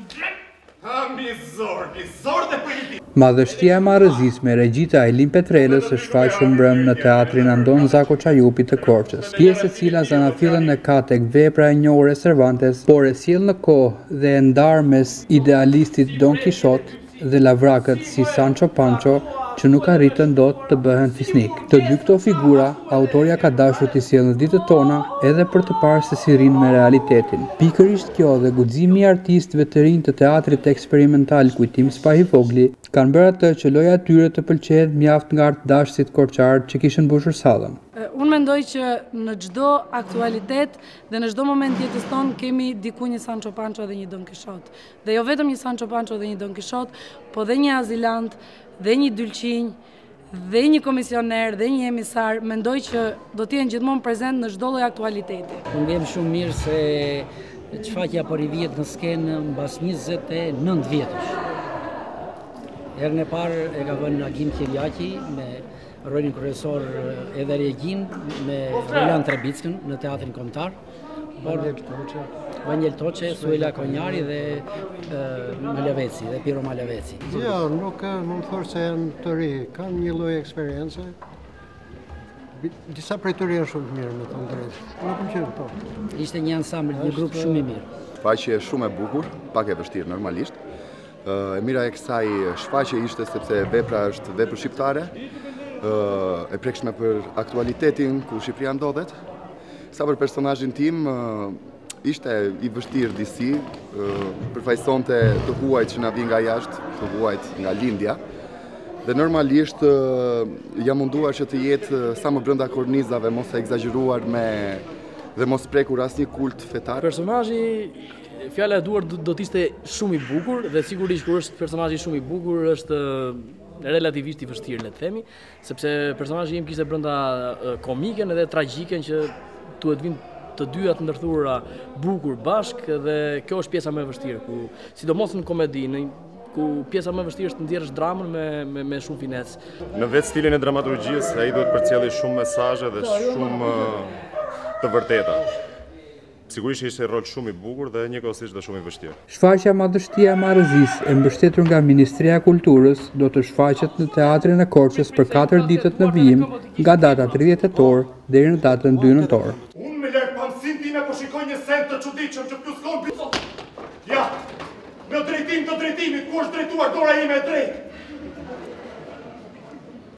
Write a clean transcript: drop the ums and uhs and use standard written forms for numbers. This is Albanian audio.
Madhështia e marrëzisme Regjita Elin Petrelës është shfaqur mbrëm në teatrin Andon Zako Çajupi të Korçës. Pjesë e cila zanafillën e ka tek vepra e njohur e Cervantes, por e sjell në kohë dhe e ndar mes idealistit Don Kishot dhe lavrakët si Sancho Pancho, që nuk arritën dot të bëhen fisnik. Të dy këto figura, autorja ka dashur t'i sjellë në ditët tona edhe për të parë se si rrinë me realitetin. Pikërisht kjo dhe guximi i artistëve të rinj të teatrit eksperimental Kujtim Spahivogli kanë bërë atë që loja e tyre të pëlqejë mjaft nga artdashësit korçar që kishin mbushur sallën. Unë mendoj që në çdo aktualitet dhe në çdo moment jetës tonë kemi diku një Sancho Pancho dhe një Don Kishot. Dhe jo vetëm një Sancho Pancho dhe një Don Kishot, po dhe një azilant, dhe një dylqinj, dhe një komisioner, dhe një emisar, mendoj që do t'jenë gjithmonë prezent në çdo lloj aktualiteti. Unë vjem shumë mirë se çfaqja po rivjet në skenë mbas 29 vjetësh. Herën e parë e ka vënë Agim Kjeriaki me rolin kryesor edhe Regjin me Roland Trebickën në teatrin kombëtar. Vaniel Toçe, Suela Konjari dhe Malaveci, dhe Piero Malaveci. Jo, nuk mund të thosh se janë të ri, kanë një lloj eksperiencë. Disa prej tyre janë shumë të mirë, me të drejtë. Nuk pëlqen po. Ishte një ansambël, një grup shumë i mirë. Shfaqje shumë e bukur, pak e vështirë normalisht. E mira e kësaj shfaqje ishte sepse vepra është vepër shqiptare, e prekshme për aktualitetin ku Shqipëria ndodhet. Sa për personazhin tim, ishte i vështirë disi, përfaqësonte të huajt që na vi nga jashtë, të huajt nga lindja. Dhe normalisht jam munduar që të jetë sa më brenda kornizave, mos e egzageruar dhe mos prekur asnjë kult fetar. Personazhi, fjala e duar do t'ishte shumë i bukur dhe sigurisht kur është personazhi shumë i bukur është relativisht i vështirë, le të themi, sepse personazhi im kishte brenda komiken edhe tragjiken që duhet vinë të dyja të ndërthurura bukur bashk dhe kjo është pjesa më e vështirë, ku sidomos në komedi, ku pjesa më e vështirë është të nxjerrësh dramën me shumë finesë. Në vetë stilin e dramaturgjisë ai duhet përcjellë shumë mesazhe dhe shumë të vërteta. Sigurisht ishte rol shumë i bukur dhe njëkohësisht dhe shumë i vështirë. Shfaqja Madhështia e marrëzisë e mbështetur nga Ministria e Kulturës do të shfaqet në teatrin e Korçës për 4 ditët në vijim, nga data 30 tetor deri në datën 2 nëntor. Unë me lërë pamësin time po shikoj një send të çuditshëm që plus kompi. Ja, në drejtim të drejtimit, ku është drejtuar dora ime e drejtë?